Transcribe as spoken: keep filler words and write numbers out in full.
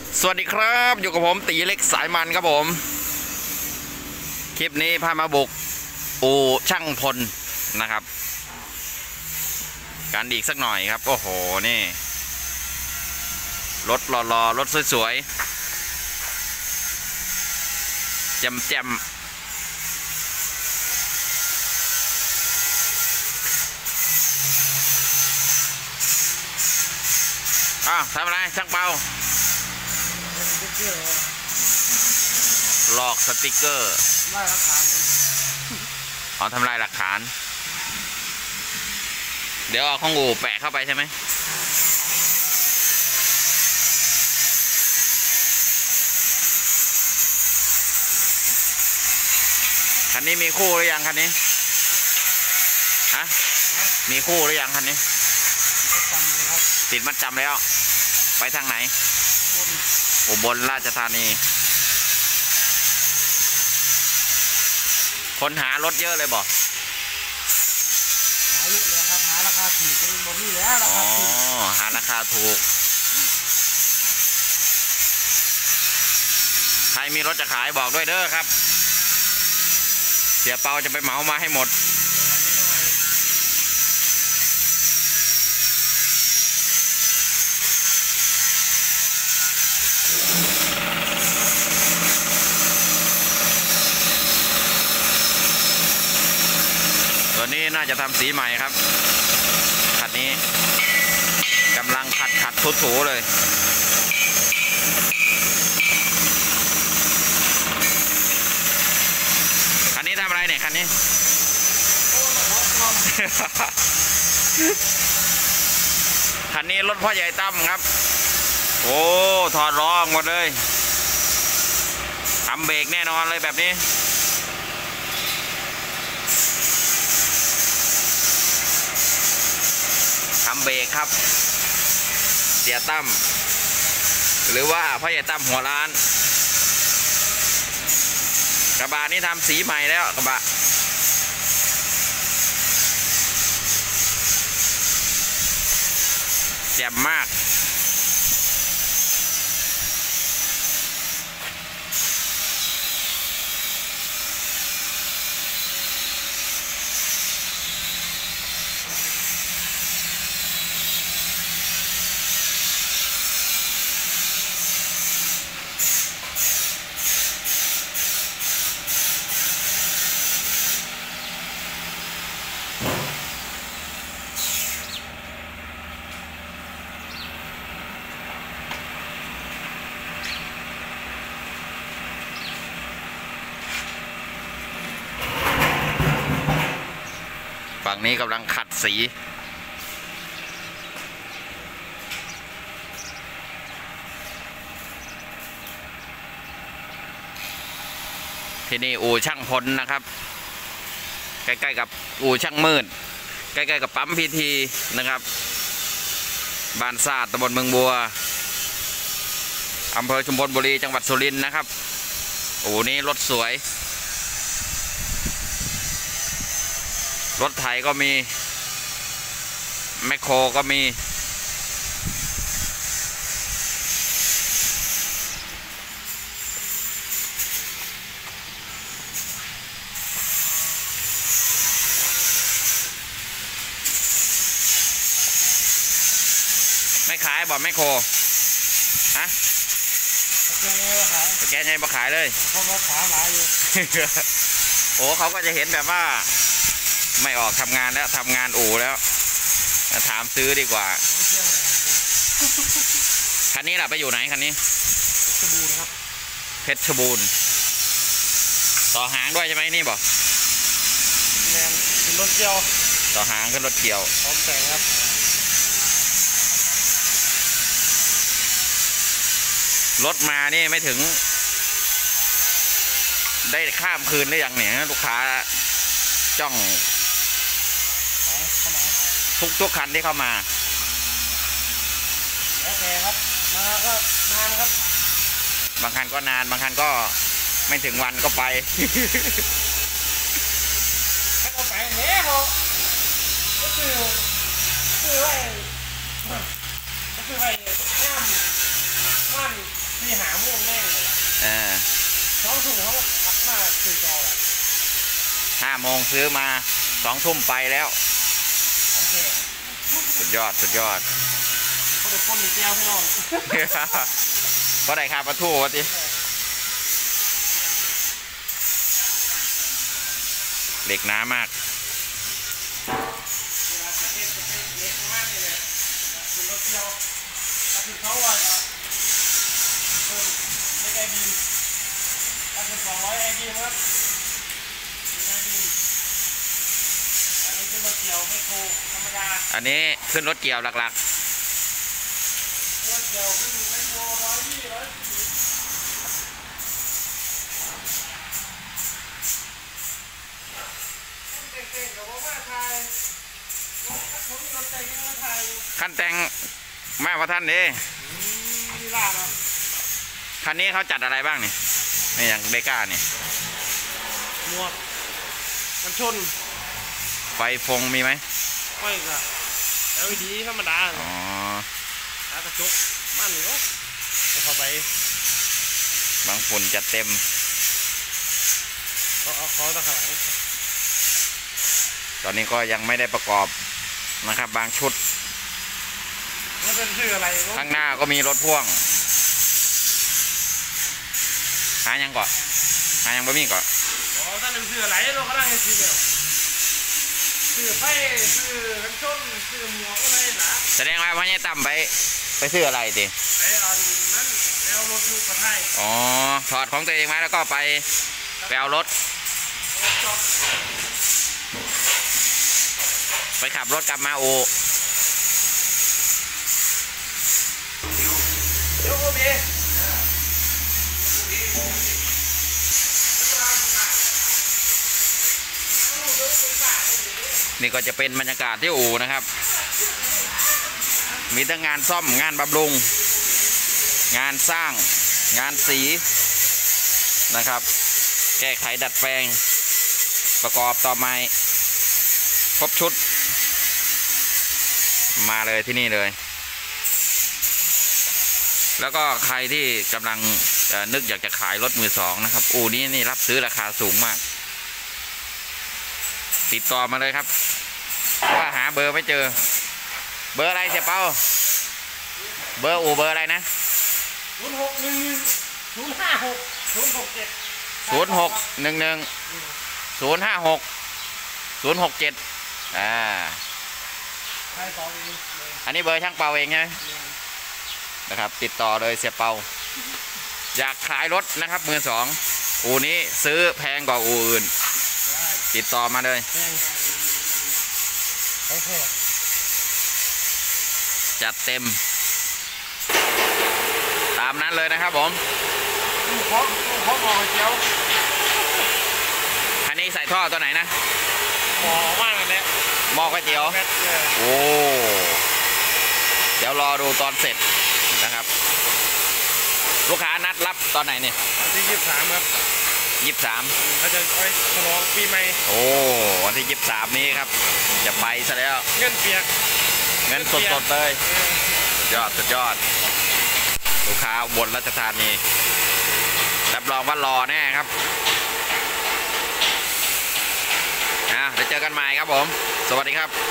สวัสดีครับอยู่กับผมตีเล็กสายมันครับผมคลิปนี้พามาบุกอู่ช่างพลนะครับการดีกสักหน่อยครับโอ้โหนี่รถหล่อๆรถสวยๆแจ่มๆอ้าวทำอะไรช่างเปาลอกสติกเกอร์ไล่หลักฐานอ๋อทำลายหลักฐานเดี๋ยวเอาของอู่แปะเข้าไปใช่ไหมคันนี้มีคู่หรือยังคันนี้ฮะมีคู่หรือยังคันนี้ติดมัดจำแล้วไปทางไหนอุบลราชธานีคนหารถเยอะเลยบอกหาเยอะเลยครับหาราคาถูกเป็นบนนี่แล้วราคาถูกอ๋อหาราคาถูกใครมีรถจะขายบอกด้วยเด้อครับเสียเปาจะไปเหมามาให้หมดตัวนี้น่าจะทำสีใหม่ครับคันนี้กำลังขัดขัดทุถูเลยคันนี้ทำอะไรเนี่ยคันนี้ คันนี้รถพ่อใหญ่ตั้มครับโอ้ถอดล้อหมดเลยทำเบรกแน่นอนเลยแบบนี้ทำเบรกครับเสียตั้มหรือว่าพ่อใหญ่ตั้มหัวร้านกระบะนี่ทำสีใหม่แล้วกระบะแจ่มมากฝั่งนี้กำลังขัดสีที่นี่อู่ช่างพลนะครับใกล้ๆกับอู่ช่างมืดใกล้ๆกับปั๊มพีทีนะครับบ้านซาดตำบลเมืองบัวอำเภอชุมพลบุรีจังหวัดสุรินทร์นะครับอู่นี้รถสวยรถไถก็มีแมคโครก็มีไม่ขายบอกแมคโครฮะแกยังไม่ขายเลยเขามาถามหลายอยู่โอ้เขาก็จะเห็นแบบว่าไม่ออกทำงานแล้วทำงานอู่แล้วถามซื้อดีกว่าคันนี้ล่ะไปอยู่ไหนคันนี้เพชรบูรณ์ครับเพชรบูรณ์ต่อหางด้วยใช่ไหมนี่บอกแมนเป็นรถเกี่ยวต่อหางขึ้นรถเกี่ยวพร้อมแต่งครับรถมานี่ไม่ถึงได้ข้ามคืนหรือยังเนี่ยลูกค้าจ้องทุกทุกคันที่เข้ามาแล้วแต่ครับมาก็นานครับบางคันก็นานบางคันก็ไม่ถึงวันก็ไปถ้าเราไปเนี้ยเขาก็คือคือไว้ก็คือไว้น้ำมันทีหาม่วงแม่งเลยเออสองถุงเขาขับมาคือจอแหละห้าโมงซื้อมาสองทุ่มไปแล้วโอเคสุดยอดสุดยอดเขาเป็นคนหนีเดียวพี่น้องเพราะไหนครับปลาทูวะทีเหล็กหนามากคือรถเดียวถ้าคือเขาว่าเพิ่มไม่ได้บินถ้าคือสองร้อยไอดีครับไม่ได้บินอันนี้คือรถเดียวไม่โกธรรมดาอันนี้ขึ้นรถเกี่ยวหลักรถเดียวขึ้นไม่โกร้อยยี่ร้อยสี่เก่งๆกับว่าไทยรถผมมีรถแต่งยังมาไทยๆขั้นแต่งแม่ว่าท่านดิมีลาเนาะคันนี้เขาจัดอะไรบ้างนี่นี่อย่างเบก้านี่หมวกกันชนไฟฟงมีไหมไม่ก็ แอล อี ดี ธรรมดาอ๋อหากระจกมันเนาะเอาเข้าไปบางฝุ่นจัดเต็มเขาเอาเขาตะขลังตอนนี้ก็ยังไม่ได้ประกอบนะครับ บางชุดมันเป็นชื่ออะไรเนาะข้างหน้าก็มีรถพ่วง หายังก่อนหายังบะมี่ก่อนอ๋อท่านเป็นชื่ออะไรเราก็ได้เห็นชื่อเดียวชื่อไฟชื่อกันชนชื่อหมวกอะไรนะแสดงว่าพ่อใหญ่ต่ำไปไปซื้ออะไรติไอ้อันนั้นเอารถอยู่กับไทยอ๋อถอดของตัวเองมาแล้วก็ไปไปเอารถรถจอดไปขับรถกลับมาโอเดี๋ยวโอเบนี่ก็จะเป็นบรรยากาศที่อู่นะครับ มีทั้งงานซ่อมงานบำรุง งานสร้างงานสีนะครับ แก้ไขดัดแปลงประกอบต่อไม้ครบชุด มาเลยที่นี่เลย แล้วก็ใครที่กำลังเอ่อนึกอยากจะขายรถมือสองนะครับ อู่นี้นี่รับซื้อราคาสูงมาก ติดต่อมาเลยครับเพราะว่าหาเบอร์ไม่เจอ เบอร์อะไรเสียเป้าเบอร์อู่เบอร์อะไรนะศูนย์หกหนึ่งศูนย์ห้าหกศูนย์หกเจ็ดศูนย์หกหนึ่งหนึ่งศูนย์ห้าหกศูนย์หกเจ็ดอ่าใช่ต่อเองเลยอันนี้เบอร์ช่างเปาเองใช่ไหมนะครับ ติดต่อเลยเสียเปาอยากขายรถนะครับมือสองอู่นี้ซื้อแพงกว่าอู่อื่นได้ติดต่อมาเลยแพงโอเคจัดเต็ม ตามนั้นเลยนะครับผมตู้พร้อมตู้พร้อมออกเจียวคันนี้ใส่ท่อตัวไหนนะหมอมากเลยเนี่ยหม้อก๋วยเตี๋ยวแม่เออโอ้เดี๋ยวรอดูตอนเสร็จนะครับ ลูกค้านัดรับตอนไหนเนี่ยวันที่ยี่สิบสามครับยี่สิบสามเขาจะไปฉลองปีใหม่โอ้วันที่ยี่สิบสามนี้ครับ จะไปซะแล้วเงินเปียกเงินสดๆเลยเออยอดสุดยอด ลูกค้าอุบนราชธานีรับรองว่ารอแน่ครับอ่ะเดี๋ยวเจอกันใหม่ครับผม สวัสดีครับ